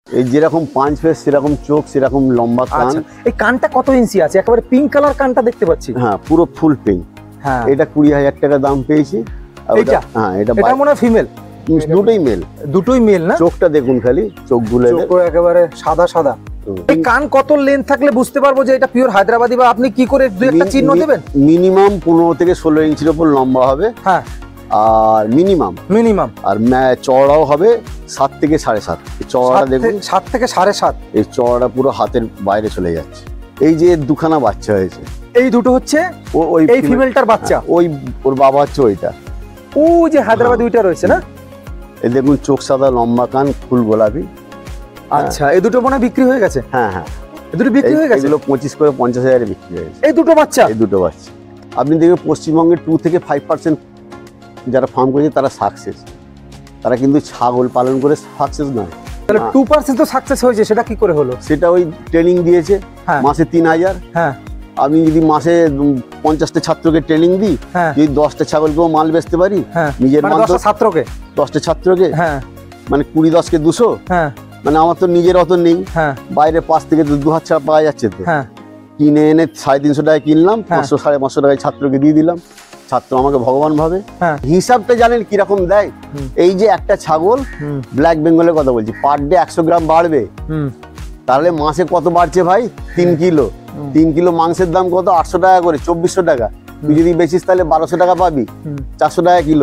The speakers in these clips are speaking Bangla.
এই যেরকম পাঁচ ফেস সেরকম চোখ সেরকম লম্বা কান। এই কানটা কত ইঞ্চি আছে? একেবারে পিঙ্ক কালার কানটা দেখতে পাচ্ছি। হ্যাঁ পুরো ফুল পিঙ্ক। হ্যাঁ এটা 20,000 টাকা দাম পেয়েছি। এটা হ্যাঁ এটা মনে হয় ফিমেল। দুটোই মেল। দুটোই মেল না? চোখটা দেখুন খালি, চোখগুলো একেবারে সাদা সাদা। এই কান কত লেন্থ থাকলে বুঝতে পারবো যে এটা পিওর হায়দ্রাবাদি, বা আপনি কি করে দুই একটা চিহ্ন দেবেন? মিনিমাম 15 থেকে 16 ইঞ্চির উপর লম্বা হবে। হ্যাঁ আর মিনিমাম আর চওড়াও হবে 7 থেকে 7.5। চওড়াটা দেখুন 7 থেকে 7.5। এই চওড়াটা পুরো হাতের বাইরে চলে যাচ্ছে। এই যে দুখানা বাচ্চা হয়েছে, এই দুটো হচ্ছে ওই এই ফিমেলটার বাচ্চা। ওই ওর বাবা হচ্ছে ওইটা। ও যে হায়দ্রাবাদি ওইটা রয়েছে না? এই দেখুন চোখ সাদা, লম্বা কান, ফুল গোলাপি। আচ্ছা এই দুটো মনে বিক্রি হয়ে গেছে? হ্যাঁ হ্যাঁ এই দুটো বিক্রি হয়ে গেছে। এগুলো 25 করে 50,000 বিক্রি হয়ে গেছে। এই দুটো বাচ্চা আপনি দেখবেন পশ্চিমবঙ্গে 2 থেকে 5% যারা ফার্ম করেছে তারা সাকসেস। তারা কিন্তু ছাগল পালন করে সাকসেস নয়। তাহলে 2% তো সাকসেস হয়েছে, সেটা কি করে হলো? সেটা ওই ট্রেনিং দিয়েছে মাসে 3,000। হ্যাঁ আমি যদি মাসে 50টা ছাত্রকে ট্রেনিং দিই, যদি 10টা ছাগলকেও মাল বেচতে পারি, নিজের মাল 10টা ছাত্রকে মানে 20-10 কে 200। মানে আমার তো নিজের অত নেই, বাইরে 5 থেকে 2 হাত ছাড়া পাওয়া যাচ্ছে তো। কিনে এনে 350 টাকায় কিনলাম, 500-550 টাকায় ছাত্রকে দিয়ে দিলাম। ছাত্র আমাকে ভগবান ভাবে। হিসাবটা জানেন কিরকম দেয়? এই যে একটা ছাগল ব্ল্যাক বেঙ্গলের কথা বলছি, পার ডে 100 গ্রাম বাড়বে, তাহলে মাসে কত বাড়ছে ভাই? 3 কিলো। 3 কিলো মাংসের দাম কত? 800 টাকা করে, 2400 টাকা। তুই যদি বেচিস তাহলে 1200 টাকা পাবি, 400 টাকা কিলো,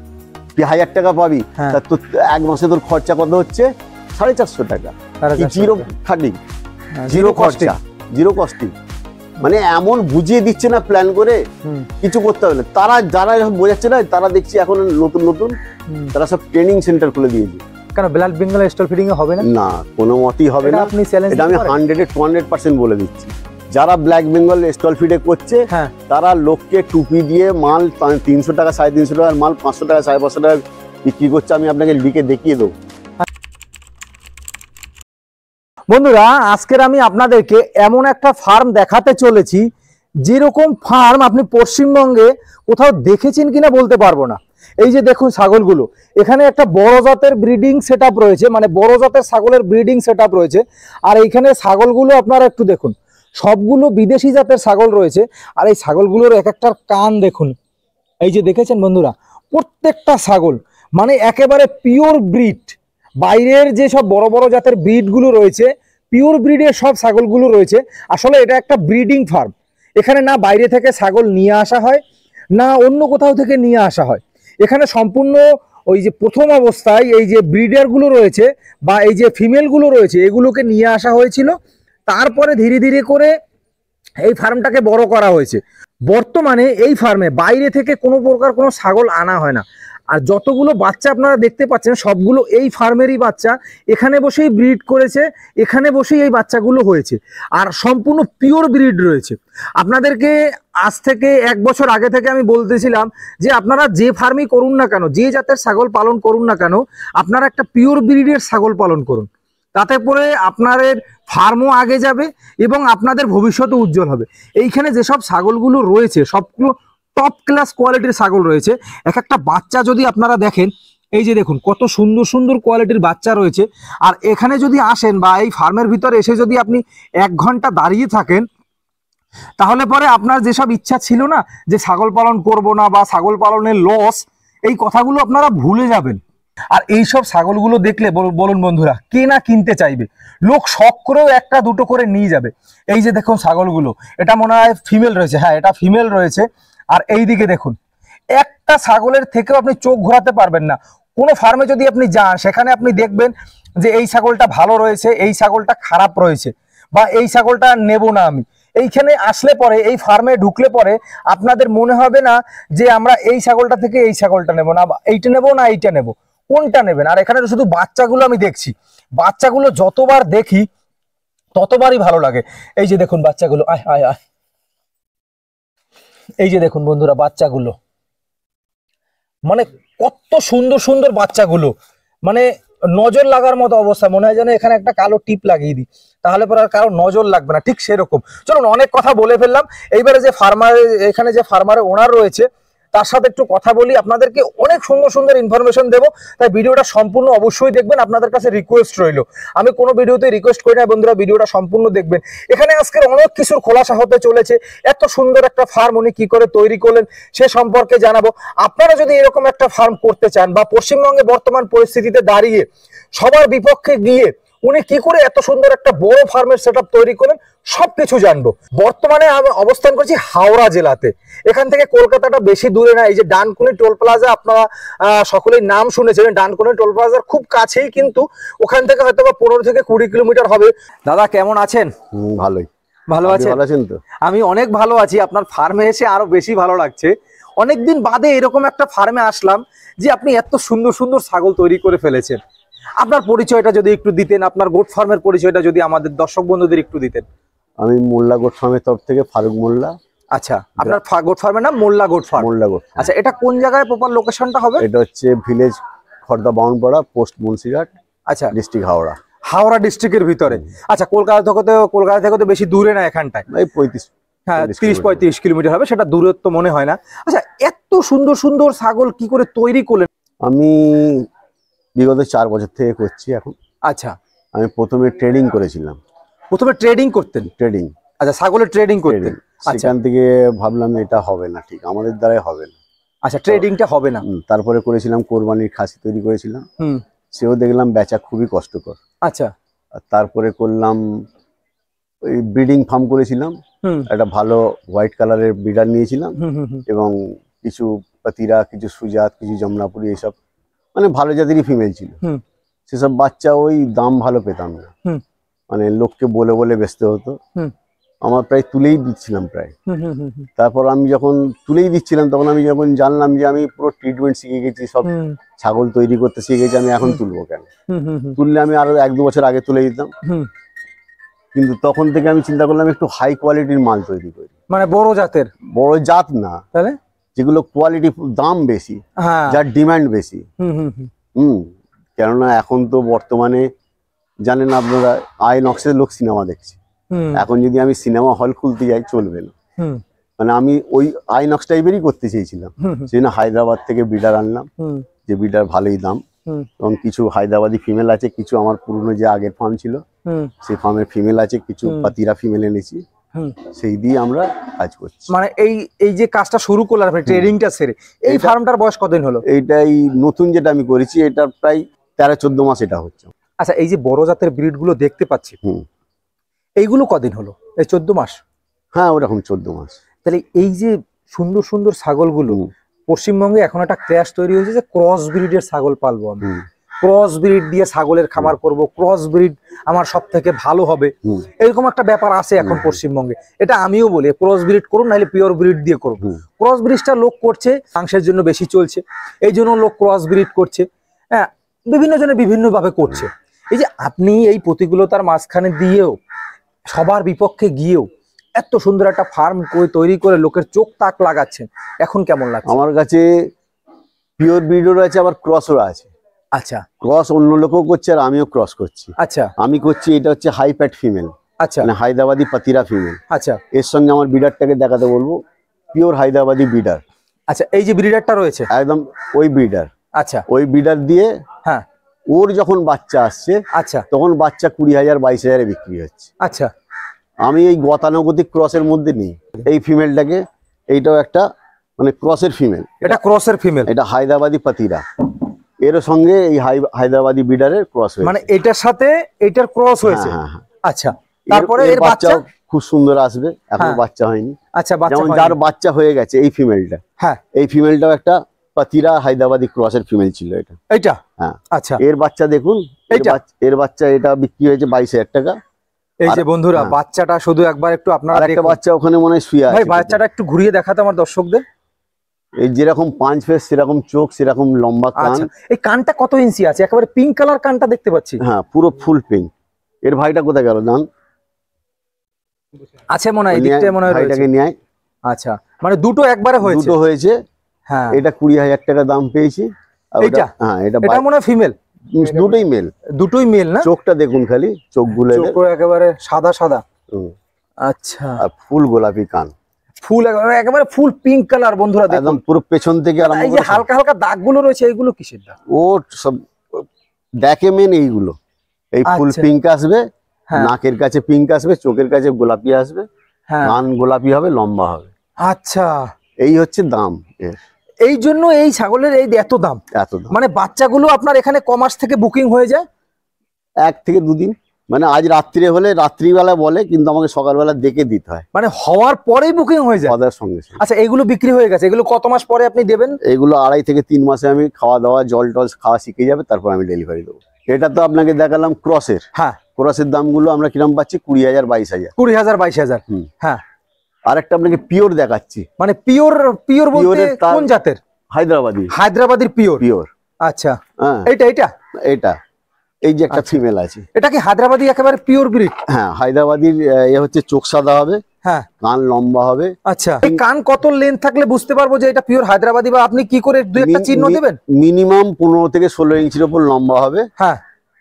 1000 টাকা পাবি। তো এক মাসে তোর খরচা কত হচ্ছে? 450 টাকা। জিরো খাটিং, জিরো খরচা, জিরো কস্টিং। মানে এমন বুঝিয়ে দিচ্ছে না প্ল্যান করে, কিছু করতে হবে না। তারা যারা বোঝাচ্ছে না, তারা দেখছি এখন নতুন তারা সব ট্রেনিং সেন্টার খুলে দিয়েছে। কেন ব্ল্যাক বেঙ্গল স্টল ফিডিং এ হবে না? না, কোনো মতেই হবে না। এটা আমি 100-200% বলে দিচ্ছি। যারা ব্ল্যাক বেঙ্গল স্টল ফিডে করছে তারা লোককে টুপি দিয়ে মাল 300 টাকা 350 টাকার মাল 500 টাকা 550 টাকা বিক্রি করছে। আমি আপনাকে লিখে দেখিয়ে দেবো। বন্ধুরা আজকের আমি আপনাদেরকে এমন একটা ফার্ম দেখাতে চলেছি, যেরকম ফার্ম আপনি পশ্চিমবঙ্গে কোথাও দেখেছেন কিনা বলতে পারবো না। এই যে দেখুন ছাগলগুলো, এখানে একটা বড় জাতের ব্রিডিং সেটআপ রয়েছে, মানে বড় জাতের ছাগলের ব্রিডিং সেটআপ রয়েছে। আর এইখানে ছাগলগুলো আপনারা একটু দেখুন, সবগুলো বিদেশি জাতের ছাগল রয়েছে। আর এই ছাগলগুলোর এক একটার কান দেখুন, এই যে দেখেছেন বন্ধুরা, প্রত্যেকটা ছাগল মানে একেবারে পিওর ব্রিড। বাইরের যে সব বড় বড় জাতের ব্রিডগুলো রয়েছে, পিওর ব্রিডের সব ছাগলগুলো রয়েছে। আসলে এটা একটা ব্রিডিং ফার্ম। এখানে না বাইরে থেকে ছাগল নিয়ে আসা হয়, না অন্য কোথাও থেকে নিয়ে আসা হয়। এখানে সম্পূর্ণ ওই যে প্রথম অবস্থায় এই যে ব্রিডারগুলো রয়েছে বা এই যে ফিমেলগুলো রয়েছে, এগুলোকে নিয়ে আসা হয়েছিল। তারপরে ধীরে ধীরে করে এই ফার্মটাকে বড় করা হয়েছে। বর্তমানে এই ফার্মে বাইরে থেকে কোনো প্রকার কোনো ছাগল আনা হয় না। আর যতগুলো বাচ্চা আপনারা দেখতে পাচ্ছেন সবগুলো এই ফার্মেরই বাচ্চা। এখানে বসেই ব্রিড করেছে, এখানে বসেই এই বাচ্চাগুলো হয়েছে। আর সম্পূর্ণ পিওর ব্রিড রয়েছে। আপনাদেরকে আজ থেকে 1 বছর আগে থেকে আমি বলতেছিলাম যে আপনারা যে ফার্মই করুন না কেন, যে জাতের ছাগল পালন করুন না কেন, আপনারা একটা পিওর ব্রিডের ছাগল পালন করুন। তাতে করে আপনাদের ফার্মও আগে যাবে এবং আপনাদের ভবিষ্যৎও উজ্জ্বল হবে। এইখানে যেসব ছাগলগুলো রয়েছে সবগুলো টপ ক্লাস কোয়ালিটির ছাগল রয়েছে। এক একটা বাচ্চা যদি আপনারা দেখেন, এই যে দেখুন কত সুন্দর সুন্দর কোয়ালিটির বাচ্চা রয়েছে। আর এখানে যদি আসেন বা এই ফার্মের ভিতরে এসে যদি আপনি 1 ঘন্টা দাঁড়িয়ে থাকেন, তাহলে পরে আপনার যেসব ইচ্ছা ছিল না যে ছাগল পালন করব না বা ছাগল পালনের লস, এই কথাগুলো আপনারা ভুলে যাবেন। আর এই সব ছাগলগুলো দেখলে বলুন বন্ধুরা, কে না কিনতে চাইবে? লোক শখ করেও 1টা 2টো করে নিয়ে যাবে। এই যে দেখুন ছাগলগুলো, এটা মনে হয় ফিমেল রয়েছে। হ্যাঁ এটা ফিমেল রয়েছে। আর এই দিকে দেখুন, একটা ছাগলের থেকেও আপনি চোখ ঘোরাতে পারবেন না। কোনো ফার্মে যদি আপনি যান, সেখানে আপনি দেখবেন যে এই ছাগলটা ভালো রয়েছে, এই ছাগলটা খারাপ রয়েছে, বা এই ছাগলটা নেব না আমি। এইখানে আসলে পরে, এই ফার্মে ঢুকলে পরে আপনাদের মনে হবে না যে আমরা এই ছাগলটা থেকে এই ছাগলটা নেব না, এইটা নেব না এইটা নেব, কোনটা নেবেন? আর এখানে শুধু বাচ্চাগুলো আমি দেখছি, বাচ্চাগুলো যতবার দেখি ততবারই ভালো লাগে। এই যে দেখুন বাচ্চাগুলো, আয় আয় আয়, এই যে দেখুন বন্ধুরা বাচ্চাগুলো, মানে কত সুন্দর সুন্দর বাচ্চাগুলো, মানে নজর লাগার মতো অবস্থা। মনে হয় যেন এখানে একটা কালো টিপ লাগিয়ে দিই, তাহলে পরে আর কারো নজর লাগবে না। ঠিক সেরকম। চলুন অনেক কথা বলে ফেললাম। এইবারে যে ফার্মার, এখানে যে ফার্মারের ওনার রয়েছে, তার সাথে একটু কথা বলি, আপনাদেরকে অনেক সুন্দর সুন্দর ইনফরমেশন দেবো। তাই ভিডিওটা সম্পূর্ণ অবশ্যই দেখবেন, আপনাদের কাছে রিকোয়েস্ট রইলো। আমি কোনো ভিডিওতে রিকোয়েস্ট করি না বন্ধুরা, ভিডিওটা সম্পূর্ণ দেখবেন। এখানে আজকের অনেক কিছুর খোলাসা হতে চলেছে। এত সুন্দর একটা ফার্ম উনি কি করে তৈরি করলেন সে সম্পর্কে জানাবো। আপনারা যদি এরকম একটা ফার্ম করতে চান বা পশ্চিমবঙ্গে বর্তমান পরিস্থিতিতে দাঁড়িয়ে সবার বিপক্ষে গিয়ে উনি কি করে এত সুন্দর একটা বড় ফার্মের সেটআপ তৈরি করেন সবকিছু জানবো। বর্তমানে আমি অবস্থান করছি হাওড়া জেলাতে। এখান থেকে কলকাতাটা বেশি দূরে না। এই যে ডানকুনি টোল প্লাজা, আপনারা সকলেই নাম শুনেছেন, ডানকুনি টোল প্লাজার খুব কাছেই, কিন্তু ওখান থেকে হয়তো 15 থেকে 20 কিলোমিটার হবে। দাদা কেমন আছেন? ভালোই। ভালো আছেন তো? আমি অনেক ভালো আছি। আপনার ফার্মে এসে আরো বেশি ভালো লাগছে। অনেকদিন বাদে এরকম একটা ফার্মে আসলাম যে আপনি এত সুন্দর সুন্দর ছাগল তৈরি করে ফেলেছেন। আপনার পরিচয়টা যদি একটু দিতেন, আপনার গোট ফার্মের পরিচয়টা যদি আমাদের দর্শক বন্ধুদের একটু দিতেন। আমি মোল্লা গোট ফার্মের তরফ থেকে ফারুক মোল্লা। আচ্ছা, আপনার গোট ফার্মের নাম Molla goat farm? Molla goat. আচ্ছা, এটা কোন জায়গায় প্রপার লোকেশনটা হবে? এটা হচ্ছে ভিলেজ খর্দা বাউনপাড়া, পোস্ট মুন্সিঘাট, আচ্ছা, ডিস্ট্রিক্ট হাওড়া। হাওড়া ডিস্ট্রিক্টের ভিতরে। আচ্ছা, কলকাতা থেকে তো বেশি দূরে না এখানটায়? এই 30-35 কিলোমিটার হবে, সেটা দূরত্ব মনে হয় না। আচ্ছা, এত সুন্দর সুন্দর ছাগল কি করে তৈরি করলেন? আমি বিগত 4 বছর থেকে করছি এখন। আচ্ছা, আমি প্রথমে ট্রেডিং করেছিলাম। প্রথমে ট্রেডিং করতেন? ট্রেডিং। আচ্ছা, ছাগলের ট্রেডিং করতেন। সেখান থেকে ভাবলাম এটা হবে না, ঠিক আমাদের দ্বারাই হবে না। আচ্ছা, ট্রেডিংটা হবে না। তারপরে করেছিলাম কোরবানির খাসি তৈরি করেছিলাম। সেও দেখলাম বেচা খুবই কষ্টকর। আচ্ছা, তারপরে করলাম ওই ব্রিডিং ফার্ম করেছিলাম। একটা ভালো হোয়াইট কালারের ব্রিডার নিয়েছিলাম এবং কিছু পাতিরা, কিছু সুজাত, কিছু জমনাপুরি, এইসব মানে ভালো জাতেরই ফিমেল ছিল। সেসব বাচ্চা ওই দাম ভালো পেতাম না, মানে লোককে বলে বলে বেচতে হতো। আমার প্রায় তুলেই দিচ্ছিলাম প্রায়। তারপর আমি যখন তুলেই দিচ্ছিলাম তখন আমি যখন জানলাম যে আমি পুরো ট্রিটমেন্ট শিখে গেছি, সব ছাগল তৈরি করতে শিখে গেছি, আমি এখন তুলবো কেন? তুললে আমি আরো 1-2 বছর আগে তুলে দিতাম। কিন্তু তখন থেকে আমি চিন্তা করলাম একটু হাই কোয়ালিটির মাল তৈরি করি, মানে বড় জাতের। বড় জাত না, তাহলে যেগুলো কোয়ালিটি, দাম বেশি, যার ডিমান্ড বেশি। কেননা এখন তো বর্তমানে জানেন আপনারা আইনক্সের লোক সিনেমা দেখছে। এখন যদি আমি সিনেমা হল খুলতে যাই চলবে না। মানে আমি ওই আইনক্স টাইপেরই করতে চেয়েছিলাম, সেই জন্য হায়দ্রাবাদ থেকে ব্রিডার আনলাম, যে ব্রিডার ভালোই দাম। এবং কিছু হায়দ্রাবাদি ফিমেল আছে, কিছু আমার পুরনো যে আগের ফার্ম ছিল সেই ফার্মের ফিমেল আছে, কিছু পাতিরা ফিমেল এনেছি, সেই দিয়ে আমরা কাজ করছি। মানে এই যে কাজটা শুরু করলাম আপনি ট্রেডিংটা সেরে, এই ফার্মটার বয়স কতদিন হলো? এইটাই নতুন যেটা আমি করেছি, এটা প্রায় 13-14 মাস এটা হচ্ছে। আচ্ছা, এই যে বড় জাতের ব্রিড গুলো দেখতে পাচ্ছি, এইগুলো কদিন হলো? এই 14 মাস? হ্যাঁ, ওরকম 14 মাস। তাহলে এই যে সুন্দর সুন্দর ছাগলগুলো পশ্চিমবঙ্গে এখন একটা ক্র্যাশ তৈরি হয়েছে যে ক্রস ব্রিডের ছাগল পালবো আমি, ক্রস ব্রিড দিয়ে ছাগলের খামার করব, ক্রস ব্রিড আমার সব থেকে ভালো হবে, এরকম একটা ব্যাপার আছে এখন পশ্চিমবঙ্গে। এটা আমিও বলি ক্রস ব্রিড করুন, নাহলে পিওর ব্রিড দিয়ে করুন। ক্রস ব্রিডটা লোক করছে মাংসের জন্য বেশি চলছে, এই জন্য লোক ক্রস ব্রিড করছে। হ্যাঁ, বিভিন্ন জনে বিভিন্ন ভাবে করছে। এই যে আপনি এই প্রতিকূলতার মাঝখানে দিয়েও সবার বিপক্ষে গিয়েও এত সুন্দর একটা ফার্ম তৈরি করে লোকের চোখ তাক লাগাচ্ছেন, এখন কেমন লাগছে? আমার কাছে পিওর ব্রিডও আছে, আবার ক্রসও আছে। আচ্ছা, ক্রস অন্য লোকও করছে আর আমিও ক্রস করছি। আচ্ছা, আমি করছি, এটা হচ্ছে হাই প্যাট ফিমেল। আচ্ছা, মানে হায়দ্রাবাদি পাতিরা ফিমেল। আচ্ছা, এর সঙ্গে আমার ব্রিডারটাকে দেখাতে বলবো, পিওর হায়দ্রাবাদি ব্রিডার। আচ্ছা, এই যে ব্রিডারটা রয়েছে একদম ওই ব্রিডার। আচ্ছা, ওই ব্রিডার দিয়ে, হ্যাঁ, ওর যখন বাচ্চা আসছে, আচ্ছা, তখন বাচ্চা 20,000-22,000 বিক্রি হচ্ছে। আচ্ছা, আমি এই গতানুগতিক ক্রসের মধ্যে নেই। এই ফিমেলটাকে, এইটাও একটা মানে ক্রসের ফিমেল, এটা ক্রসের ফিমেল, এটা হায়দ্রাবাদি পাতিরা, এর সঙ্গে এই হায়দ্রাবাদি ব্রিডারের ক্রস হয়েছে, মানে এটার সাথে এটার ক্রস হয়েছে। আচ্ছা, তারপরে এর বাচ্চা খুব সুন্দর আসবে, এখনো বাচ্চা হয়নি। আচ্ছা, যেমন যার বাচ্চা হয়ে গেছে এই ফিমেলটা, হ্যাঁ, এই ফিমেলটাও একটা পাতিরা হায়দ্রাবাদি ক্রসের ফিমেল ছিল এটা। এইটা, হ্যাঁ, আচ্ছা, এর বাচ্চা দেখুন, এর বাচ্চা এটা বিক্রি হয়েছে 22,000 টাকা। এই যে বন্ধুরা, বাচ্চাটা শুধু একবার একটু আপনারা দেখুন, একটা বাচ্চা ওখানে মনে হয় শুয়ে আছে। ভাই, বাচ্চাটা একটু ঘুরিয়ে দেখাতে আমার দর্শকদের। এই যেরকম পাঁচ ফেস, সেরকম চোখ, সেরকম লম্বা কান। এই কানটা কত ইঞ্চি আছে? একেবারে পিঙ্ক কালার কানটা দেখতে পাচ্ছি। হ্যাঁ, পুরো ফুল পিঙ্ক। এর ভাইটা কোথায় গেল জান? আছে মনে হয়, এদিকটা মনে হয় ভাইটাকে নিয়ে। আচ্ছা, মানে দুটো একবারে হয়েছে? দুটো হয়েছে, হ্যাঁ। এটা 20,000 টাকা দাম পেয়েছি। এইটা, হ্যাঁ, এটা মনে হয় ফিমেল। দুটোই মেল। দুটোই মেল না? চোখটা দেখুন খালি, চোখগুলো একেবারে সাদা সাদা। আচ্ছা, আর ফুল গোলাপি কান। ফুল একেবারে ফুল পিঙ্ক কালার বন্ধুরা, একদম পুরো পেছন থেকে আরম্ভ করে হালকা হালকা দাগগুলো রয়েছে, এইগুলো কিসের দাগ? ও সব দেখে মেন এইগুলো, এই ফুল পিঙ্ক আসবে, নাকের কাছে পিঙ্ক আসবে, চোখের কাছে গোলাপি আসবে, কান গোলাপি হবে, লম্বা হবে। আচ্ছা, এই হচ্ছে দাম এর। এই জন্য এই ছাগলের এই এত দাম। মানে বাচ্চাগুলো আপনার এখানে কমাস থেকে বুকিং হয়ে যায় 1 থেকে 2 দিন, মানে আজ রাত্রে হলে রাত্রিবেলা বলে, কিন্তু আমাকে সকালবেলা দেখে দিতে হয়, মানে হওয়ার পরেই বুকিং হয়ে যায় ওদের সঙ্গে। আচ্ছা, এগুলো বিক্রি হয়ে গেছে, এগুলো কত মাস পরে আপনি দেবেন? এগুলো 2.5 থেকে 3 মাসে আমি খাওয়া দাওয়া জল টল খাওয়া শিখে যাবে, তারপর আমি ডেলিভারি দেবো। এটা তো আপনাকে দেখালাম ক্রসের। হ্যাঁ, ক্রসের দামগুলো আমরা কিরকম পাচ্ছি? 20,000 22,000। 20,000 22,000। হ্যাঁ, আরেকটা আপনাকে পিওর দেখাচ্ছি। মানে পিওর বলতে কোন জাতের? হায়দ্রাবাদির পিওর। আচ্ছা, এটা এই যে একটা ফিমেল আছে, এটা কি হায়দ্রাবাদি একেবারে পিওর ব্রিড? হ্যাঁ, হায়দ্রাবাদির। এ হচ্ছে চোখ সাদা হবে, হ্যাঁ, কান লম্বা হবে। আচ্ছা, এই কান কত লেন্থ থাকলে বুঝতে পারবো যে এটা পিওর হায়দ্রাবাদি, বা আপনি কি করে দুই একটা চিহ্ন দেবেন? মিনিমাম 15 থেকে 16 ইঞ্চির উপর লম্বা হবে। হ্যাঁ,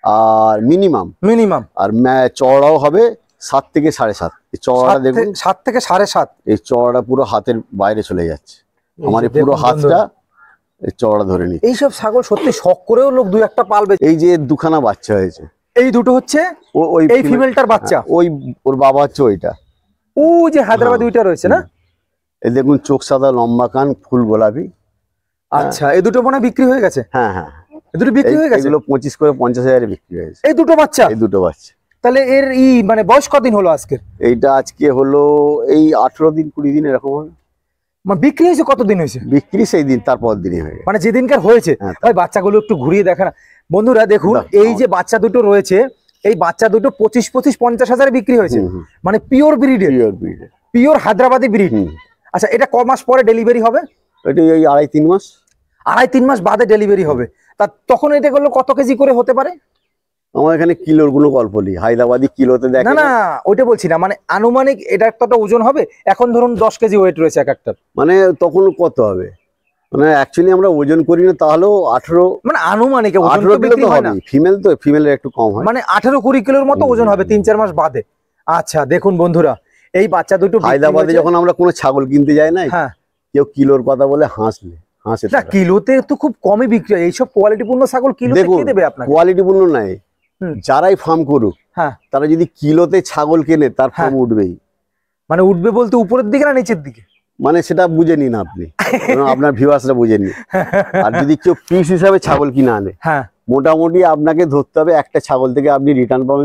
আর মিনিমাম আর চওড়াও হবে 7 থেকে 7.5। এই চওড়াটা দেখুন, 7 থেকে 7.5। এই চওড়াটা পুরো হাতের বাইরে চলে যাচ্ছে, আমার এই পুরো হাতটা এই চওড়া ধরে নি। এইসব ছাগল সত্যি শখ করেও লোক দুই একটা পালবে। এই যে 2খানা বাচ্চা হয়েছে, এই দুটো হচ্ছে এই ফিমেলটার বাচ্চা, ওর বাবা হচ্ছে ওইটা। ও যে হায়দ্রাবাদি ওইটা রয়েছে না, এই দেখুন চোখ সাদা, লম্বা কান, ফুল গোলাপি। আচ্ছা, এই দুটো মনে বিক্রি হয়ে গেছে? হ্যাঁ হ্যাঁ, এই দুটো বিক্রি হয়ে গেছে। এগুলো 25 করে 50,000 বিক্রি হয়েছে। এই দুটো বাচ্চা? এই দুটো বাচ্চা। তাহলে এর মানে বয়স কদিন হলো আজকে? এইটা আজকে হলো এই 18 দিন 20 দিন এরকম হবে। মানে বিক্রি হয়েছে কতদিন হয়েছে? বিক্রি সেই দিন, তারপর দিনই হয়ে গেছে, মানে যেদিনকার হয়েছে। ভাই বাচ্চাগুলো একটু ঘুরিয়ে দেখা না বন্ধুরা, দেখুন এই যে বাচ্চা দুটো রয়েছে, এই বাচ্চা দুটো 25-50,000 বিক্রি হয়েছে, মানে পিওর ব্রিডের, পিওর হায়দ্রাবাদি ব্রিড। আচ্ছা, এটা ক মাস পরে ডেলিভারি হবে? এটা এই 2.5-3 মাস, 2.5-3 মাস বাদে ডেলিভারি হবে। তা তখন এটা করলে কত কেজি করে হতে পারে? আমার এখানে কিলোর কোনো গল্প নেই, হায়দ্রাবাদি কিলোতে দেখে না, ওইটা বলছি না, মানে আনুমানিক এটা একটা ওজন হবে। এখন ধরুন 10 কেজি ওয়েট রয়েছে এক একটা, মানে তখন কত হবে? মানে অ্যাকচুয়ালি আমরা ওজন করি না, তাহলেও 18, মানে আনুমানিক ওজন তো বিক্রি হয় না। ফিমেল তো, ফিমেলের একটু কম হয়, মানে 18-20 কিলোর মতো ওজন হবে 3-4 মাস বাদে। আচ্ছা, দেখুন বন্ধুরা, এই বাচ্চা দুটো হায়দ্রাবাদে যখন আমরা কোনো ছাগল কিনতে যাই না, হ্যাঁ, কেউ কিলোর কথা বলে হাসে না, কিলোতে তো খুব কমই বিক্রি হয়। এইসব কোয়ালিটিপূর্ণ ছাগল কিলোতে কি দেবে আপনাকে? কোয়ালিটিপূর্ণ নাই, যারাই ফার্ম করুক, হ্যাঁ, তারা যদি কিলোতে ছাগল কেনে, তার ফার্ম উঠবেই। মানে উঠবে বলতে উপরের দিকে না নিচের দিকে? মানে সেটা বুঝে নিন আপনি, আপনার ভিউয়ার্সরা বুঝে নিন। আর যদি কেউ পিস হিসাবে ছাগল কিনে আনে, হ্যাঁ, মোটামুটি আপনাকে ধরতে হবে একটা ছাগল থেকে আপনি রিটার্ন পাবেন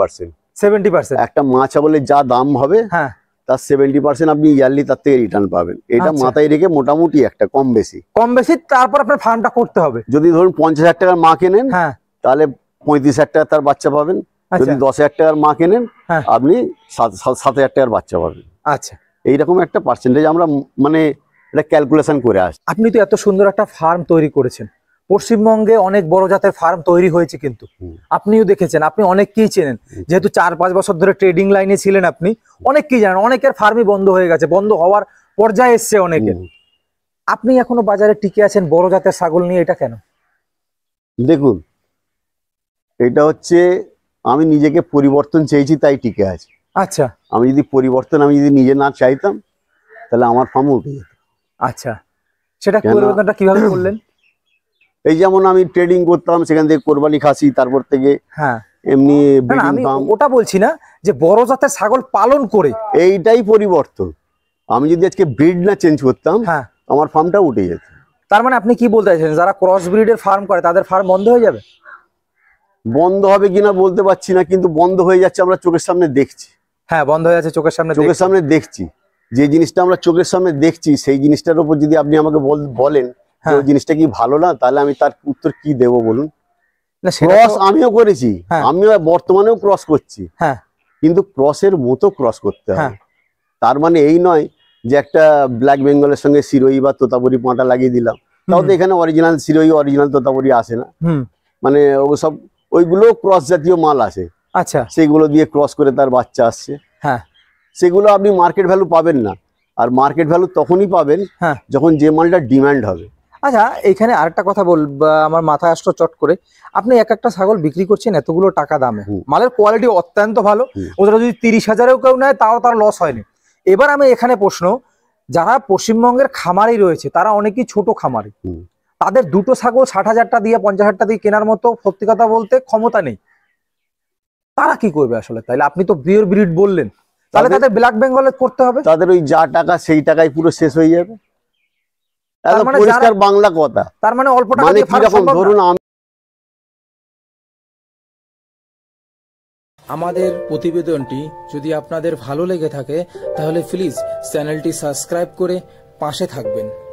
70%। একটা মা ছাগলের যা দাম হবে, হ্যাঁ, তার 70% আপনি ইয়ারলি তার থেকে রিটার্ন পাবেন। এটা মাথায় রেখে মোটামুটি একটা কম বেশি তারপর আপনার ফার্মটা করতে হবে। যদি ধরুন 50,000 টাকার মা কেনেন, হ্যাঁ, তাহলে 35,000 টাকা তার বাচ্চা পাবেন। যদি 10,000 টাকার মা কেনেন, আপনি 7,000 টাকার বাচ্চা পাবেন। আচ্ছা, এইরকম একটা পার্সেন্টেজ আমরা মানে এটা ক্যালকুলেশন করে আসছি। আপনি তো এত সুন্দর একটা ফার্ম তৈরি করেছেন, পশ্চিমবঙ্গে অনেক বড় জাতের ফার্ম তৈরি হয়েছে, কিন্তু আপনিও দেখেছেন, আপনি অনেককেই চেনেন, যেহেতু 4-5 বছর ধরে ট্রেডিং লাইনে ছিলেন, আপনি অনেককেই জানেন। অনেকের ফার্মই বন্ধ হয়ে গেছে, বন্ধ হওয়ার পর্যায়ে এসছে অনেকের। আপনি এখনো বাজারে টিকে আছেন বড় জাতের ছাগল নিয়ে, এটা কেন? দেখুন, এটা হচ্ছে আমি নিজেকে পরিবর্তন চেয়েছি, তাই টিকে আছি। আচ্ছা, আমি যদি নিজে না চাইতাম, তাহলে আমার ফার্ম উঠে যেত। আচ্ছা, সেটা পরিবর্তনটা কিভাবে করলেন? এই যেমন আমি ট্রেডিং করতাম, সেখান থেকে কোরবানি খাসি, তারপর থেকে, হ্যাঁ, এমনি আমি ওটা বলছি না, যে বড় জাতের ছাগল পালন করে, এইটাই পরিবর্তন। আমি যদি আজকে ব্রিড না চেঞ্জ করতাম, হ্যাঁ, আমার ফার্মটা উঠে যেত। তার মানে আপনি কি বলতে চাইছেন, যারা ক্রস ব্রিডের ফার্ম করে তাদের ফার্ম বন্ধ হয়ে যাবে? বন্ধ হবে কিনা বলতে পারছি না, কিন্তু বন্ধ হয়ে যাচ্ছে, আমরা চোখের সামনে দেখছি। হ্যাঁ, বন্ধ হয়ে যাচ্ছে চোখের সামনে দেখছি। যে জিনিসটা আমরা চোখের সামনে দেখছি, সেই জিনিসটার উপর যদি আপনি আমাকে বলেন ওই জিনিসটা কি ভালো না, তাহলে আমি তার উত্তর কি দেব বলুন? ক্রস আমিও করেছি, আমিও বর্তমানেও ক্রস করছি, হ্যাঁ, কিন্তু ক্রসের মতো ক্রস করতে হবে। তার মানে এই নয় যে একটা ব্ল্যাক বেঙ্গলের সঙ্গে সিরোই বা তোতাপুরি পাঁটা লাগিয়ে দিলাম, তাও তো এখানে অরিজিনাল সিরোই, অরিজিনাল তোতাপুরি আসে না। মানে ওসব ওইগুলো ক্রস জাতীয় মাল আছে। আচ্ছা, সেগুলো দিয়ে ক্রস করে তার বাচ্চা আসছে। হ্যাঁ, সেগুলো আপনি মার্কেট ভ্যালু পাবেন না, আর মার্কেট ভ্যালু তখনই পাবেন যখন যে মালটা ডিমান্ড হবে। আচ্ছা, এখানে আরেকটা কথা আমার মাথায় আসলো চট করে, আপনি এক একটা ছাগল বিক্রি করছেন এতগুলো টাকা দামে, মালের কোয়ালিটি অত্যন্ত ভালো, ওটা যদি 30,000-এও কেউ নেয় তাও তার লস হয়নি। এবার আমি এখানে প্রশ্ন, যারা পশ্চিমবঙ্গের খামারি রয়েছে তারা অনেকেই ছোট খামারি, তাদের দুটো ছাগল 60,000 টাকা দিয়ে 50,000 টাকা দিয়ে কেনার মতো সত্যি কথা বলতে ক্ষমতা নেই, তারা কি করবে আসলে? তাইলে আপনি তো পিওর ব্রিড বললেন, তাহলে তাদের ব্ল্যাক বেঙ্গলে করতে হবে। তাদের ওই যা টাকা সেই টাকায় পুরো শেষ হয়ে যাবে। পরিষ্কার বাংলা কথা। তার মানে অল্প টাকা দিয়ে ফার্ম সম্ভব না। ধরুন আমাদের প্রতিবেদনটি যদি আপনাদের ভালো লেগে থাকে তাহলে প্লিজ চ্যানেলটি সাবস্ক্রাইব করে পাশে থাকবেন।